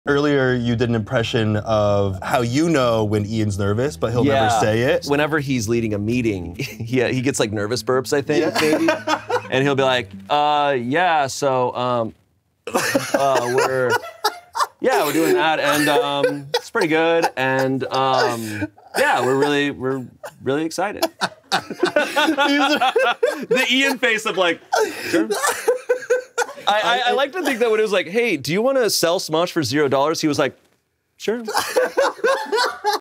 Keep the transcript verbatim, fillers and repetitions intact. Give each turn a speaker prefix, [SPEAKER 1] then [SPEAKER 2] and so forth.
[SPEAKER 1] Earlier, you did an impression of how you know when Ian's nervous, but he'll
[SPEAKER 2] yeah.
[SPEAKER 1] never say it.
[SPEAKER 2] Whenever he's leading a meeting, he, he gets like nervous burps, I think, yeah. maybe. And he'll be like, uh, yeah, so um, uh, we're, yeah, we're doing that, and um, it's pretty good, and um, yeah, we're really, we're really excited. The Ian face of like, sure. I, I, I like to think that when it was like, hey, do you want to sell Smosh for zero dollars? He was like, sure.